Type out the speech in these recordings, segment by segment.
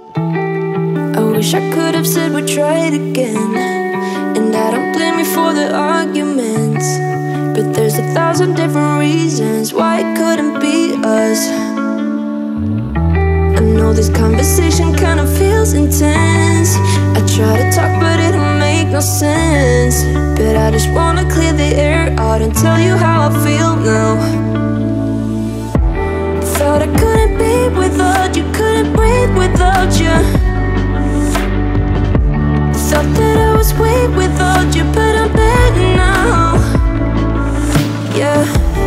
I wish I could have said we'd try it again, and I don't blame you for the arguments, but there's 1,000 different reasons why it couldn't be us. I know this conversation kind of feels intense. I try to talk but it don't make no sense, but I just wanna clear the air out and tell you how I feel now. Thought I couldn't be without you, couldn't breathe without you. Thought that I was weak without you, but I'm better now. Yeah,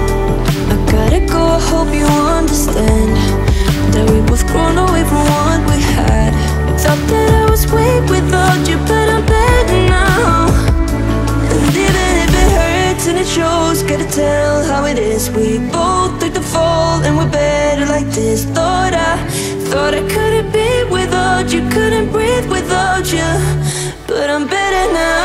I gotta go, I hope you understand that we both grown away from what we had. Thought that I was weak without you, but I'm better now. And even if it hurts and it shows, gotta tell how it is. We both took the fall and we're better like this. Thought I couldn't be without you, couldn't breathe without you, but I'm better now.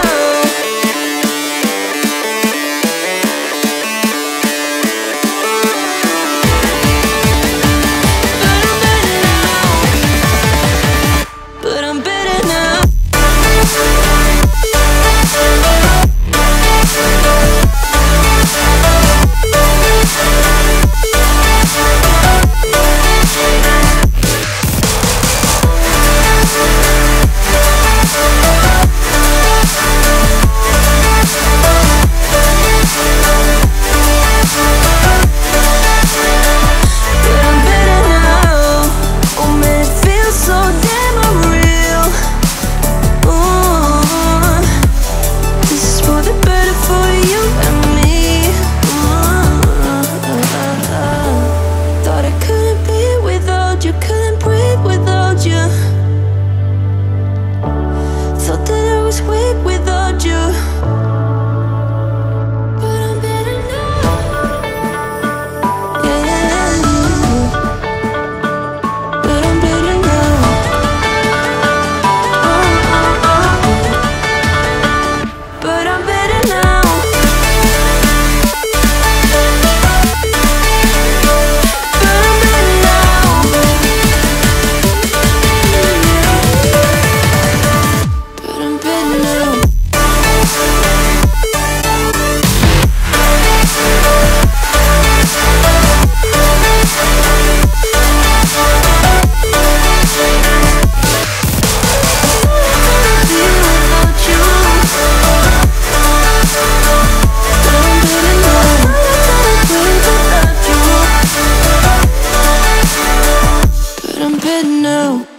I'm better now.